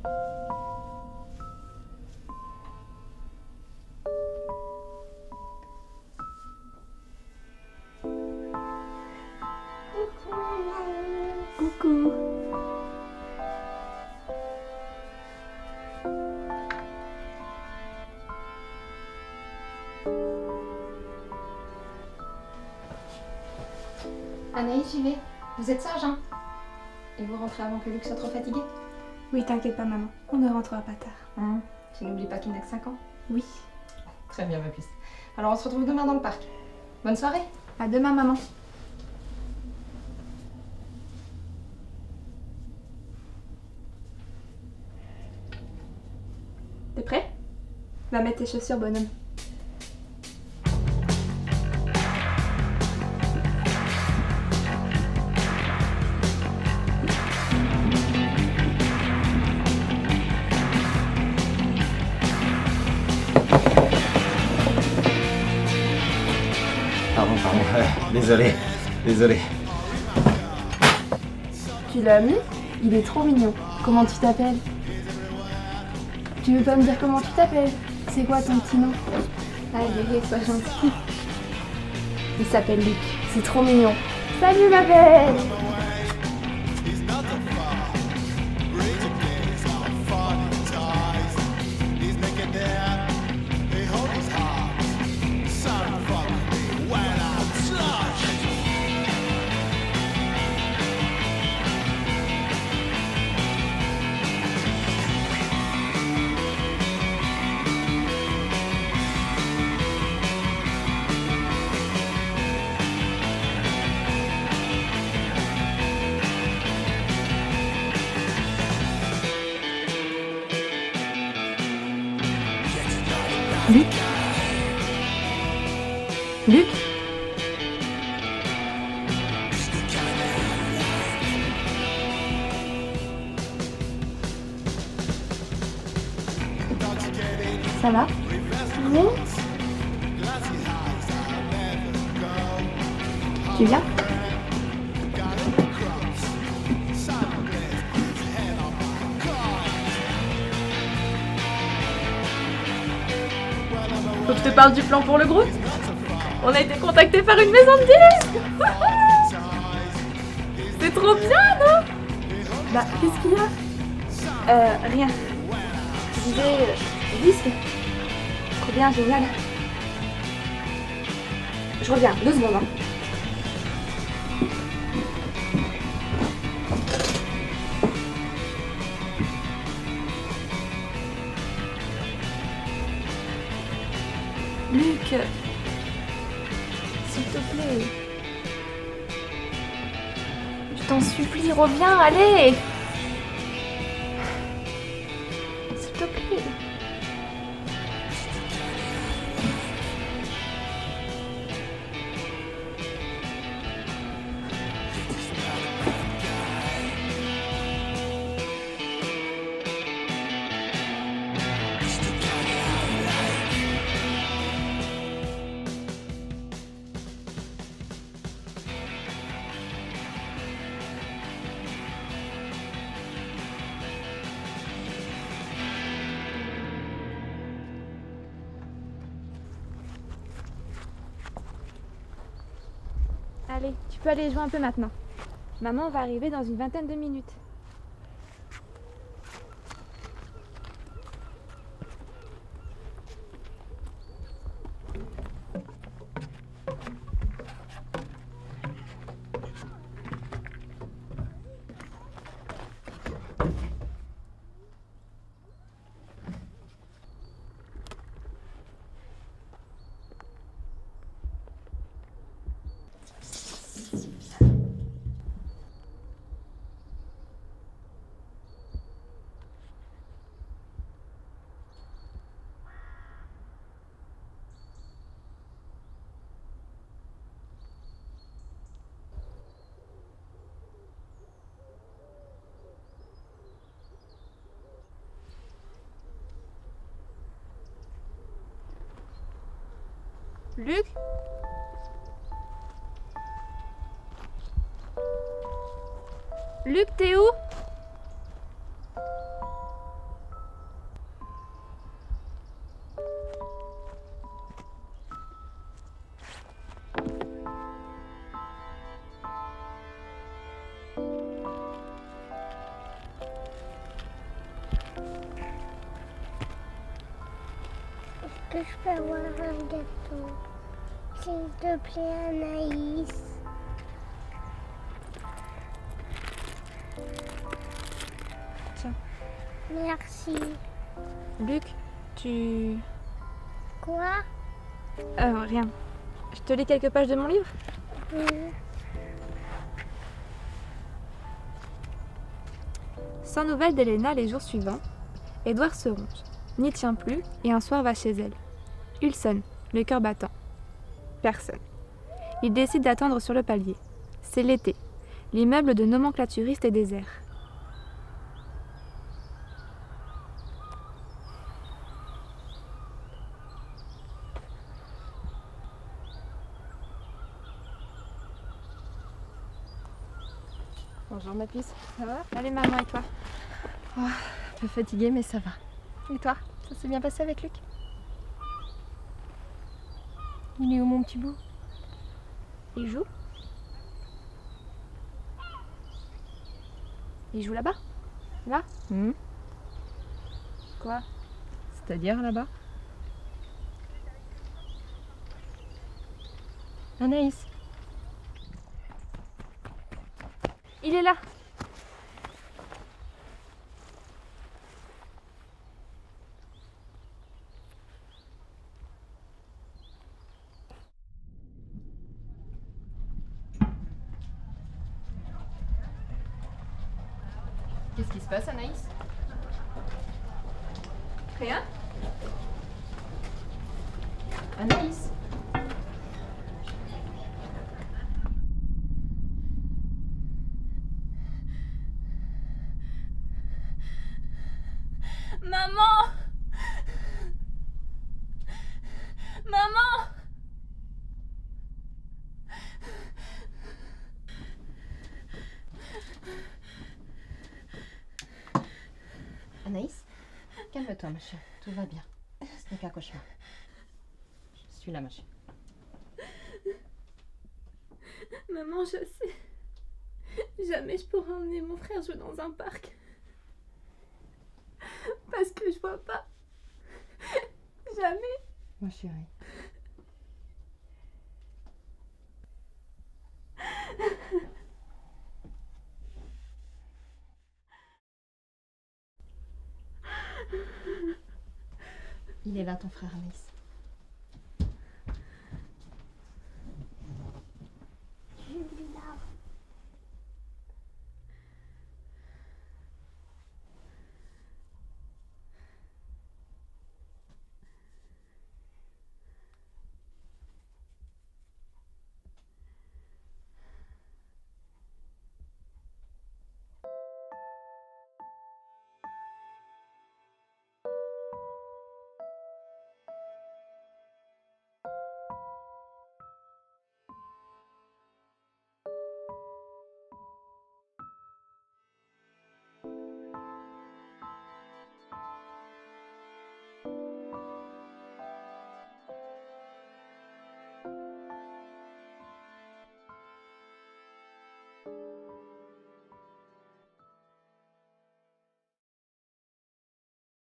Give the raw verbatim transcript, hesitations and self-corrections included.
Coucou. Anaïs, j'y vais. Vous êtes sage, hein? Et vous rentrez avant que Luc soit trop fatigué? Oui, t'inquiète pas, maman. On ne rentrera pas tard. Hum, Tu n'oublies pas qu'il n'a que cinq ans? Oui. Très bien, ma puce. Alors on se retrouve demain dans le parc. Bonne soirée. À demain, maman. T'es prêt? Va mettre tes chaussures, bonhomme. Pardon, pardon. Euh, désolé. Désolé. Tu l'as mis? Il est trop mignon. Comment tu t'appelles? Tu veux pas me dire comment tu t'appelles? C'est quoi ton petit nom? Allez, sois gentil. Il s'appelle Luc. C'est trop mignon. Salut ma belle! Luc? Luc? Ça va? Oui. Tu viens? Faut que je te parle du plan pour le groupe. On a été contacté par une maison de disques. C'est trop bien, non? Bah, qu'est-ce qu'il y a? Euh, rien. Je disais, euh, disque. Trop bien, génial. Je reviens, deux secondes. Hein. Luc, s'il te plaît. Je t'en supplie, reviens, allez. S'il te plaît. Allez, tu peux aller jouer un peu maintenant. Maman va arriver dans une vingtaine de minutes. Luc? Luc, t'es où? que je peux avoir un gâteau? S'il te plaît, Anaïs. Tiens. Merci. Luc, tu... Quoi? Euh, rien. Je te lis quelques pages de mon livre? Oui. Sans nouvelles d'Elena les jours suivants, Édouard se ronge, n'y tient plus et un soir va chez elle. Il sonne, le cœur battant. Personne. Il décide d'attendre sur le palier. C'est l'été. L'immeuble de nomenclaturiste est désert. Bonjour ma puce, ça va? Allez maman, et toi? Oh, un peu fatiguée mais ça va. Et toi? Ça s'est bien passé avec Luc? Il est où mon petit bout? Il joue? Il joue là-bas? Là? Hmm. Quoi? C'est-à-dire là-bas? Anaïs. Il est là! Qu'est-ce qui se passe, Anaïs? Rien? Anaïs? Maman! Maman! Anaïs? Calme-toi, ma chérie. Tout va bien. Ce n'est qu'un cauchemar. Je suis là, ma chérie. Maman, je sais. Jamais je pourrai emmener mon frère jouer dans un parc. Parce que je vois pas. Jamais. Ma chérie. Il est là, ton frère, Anaïs.